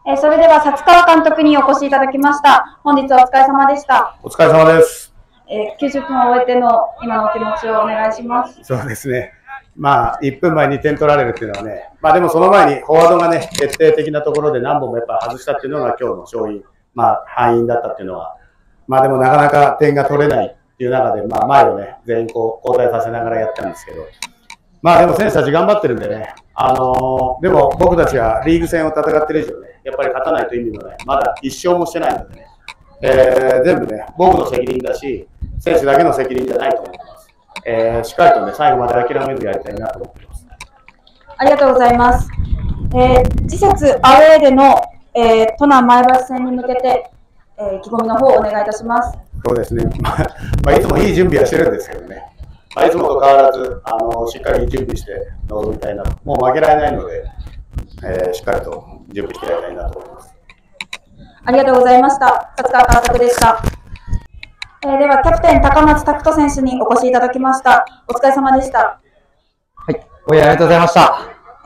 それでは薩川監督にお越しいただきました。本日はお疲れ様でした。 お疲れ様です。 90分を終えての今のお気持ちをお願いします。 そうですね。1分前に点取られるっていうのはね、でもその前にフォワードがね、決定的なところで何本もやっぱ外したっていうのが今日の勝因、敗因だったっていうのは、でもなかなか点が取れないっていう中で、前をね、全員交代させながらやったんですけど、でも選手たち頑張ってるんでね、でも僕たちはリーグ戦を戦ってる以上ね、やっぱり勝たないと意味のない、まだ1勝もしてないのでね、全部ね、僕の責任だし、選手だけの責任じゃないと思ってます。しっかりとね、最後まで諦めずやりたいなと思ってます。 ありがとうございます。次節アウェーでの、都南前橋戦に向けて、意気込みの方をお願いいたします。 そうですね。いつもいい準備はしてるんですけどね。いつもと変わらず、しっかり準備して臨みたいなと。もう負けられないので、しっかりと準備してやりたいなと思います。 ありがとうございました。薩川監督でした。では、キャプテン高松拓人選手にお越しいただきました。お疲れ様でした。 はい、ありがとうございました。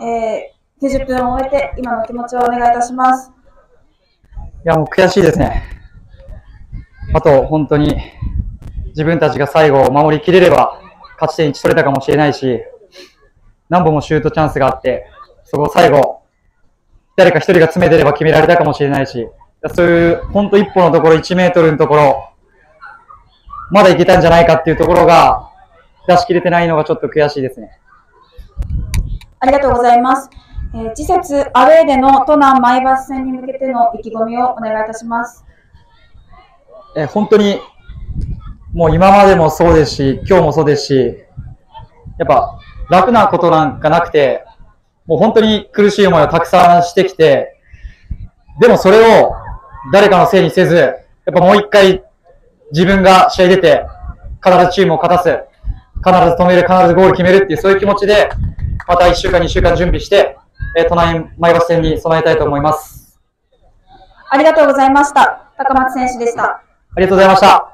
90分を終えて、今の気持ちをお願いいたします。 いや、もう悔しいですね。あと、本当に自分たちが最後守りきれれば、勝ち点1取れたかもしれないし、何本もシュートチャンスがあって、そこを最後、誰か一人が詰めてれば決められたかもしれないし、そういう本当一歩のところ、1メートルのところ、まだいけたんじゃないかっていうところが出し切れてないのがちょっと悔しいですね。 ありがとうございます。次節アウェーでの都南前橋戦に向けての意気込みをお願いいたします。 本当にもう今までもそうですし、今日もそうですし、やっぱ楽なことなんかなくて、もう本当に苦しい思いをたくさんしてきて、でもそれを誰かのせいにせず、やっぱもう一回自分が試合出て、必ずチームを勝たす、必ず止める、必ずゴール決めるっていうそういう気持ちで、また1週間、2週間準備して、都内前橋戦に備えたいと思います。 ありがとうございました。高松選手でした。 ありがとうございました。